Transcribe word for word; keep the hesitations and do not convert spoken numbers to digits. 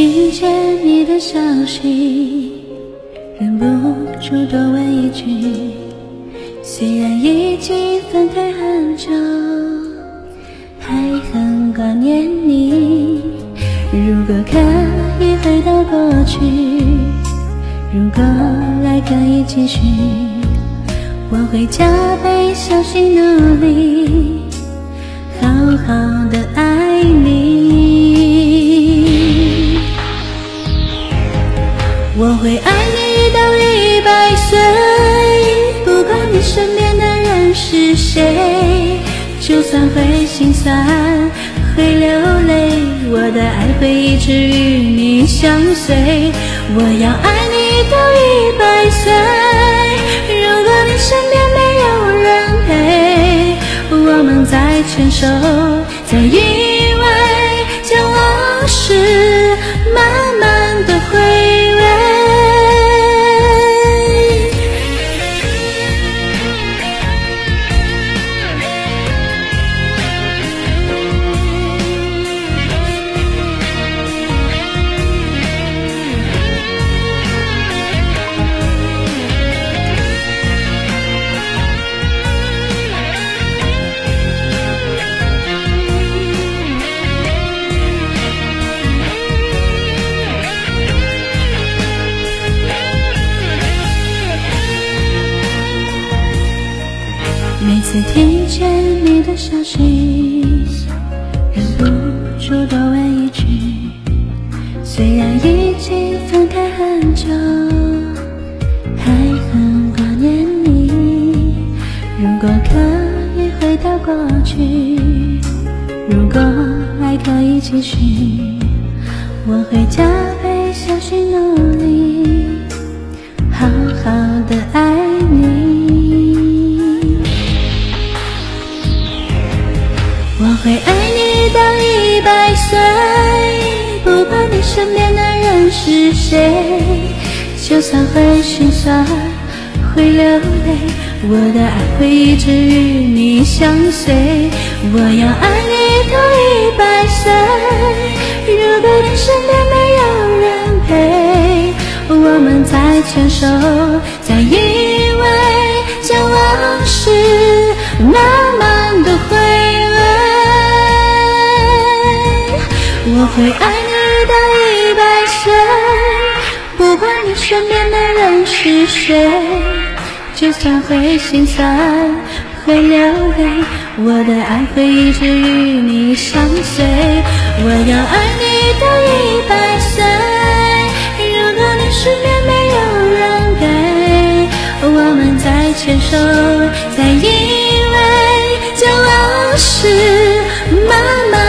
听见你的消息，忍不住多问一句，虽然已经分开很久，还很挂念你。如果可以回到过去，如果爱可以继续，我会加倍小心努力，好好的爱你。我会爱你到一百岁，不管你身边的人是谁，就算会心酸会流泪，我的爱会一直与你相随。我要爱你到一百岁，如果你身边没有人陪，我们再牵手，再依偎，将往事慢慢的回味。每次听见你的消息，忍不住多问一句，虽然已经分开很久，还很挂念你。如果可以回到过去，如果爱可以继续，我会加倍小心努力，好好的爱你。我会爱你到一百岁，不管你身边的人是谁，就算会心酸会流泪，我的爱会一直与你相随。我要爱你到一百岁，如果你身边没有人陪，我们再牵手，再依偎，将往事慢慢的回味。我会爱你到一百岁，不管你身边的人是谁，就算会心酸会流泪，我的爱会一直与你相随。我要爱你到一百岁，如果你身边没有人陪，我们再牵手，再依偎，将往事慢慢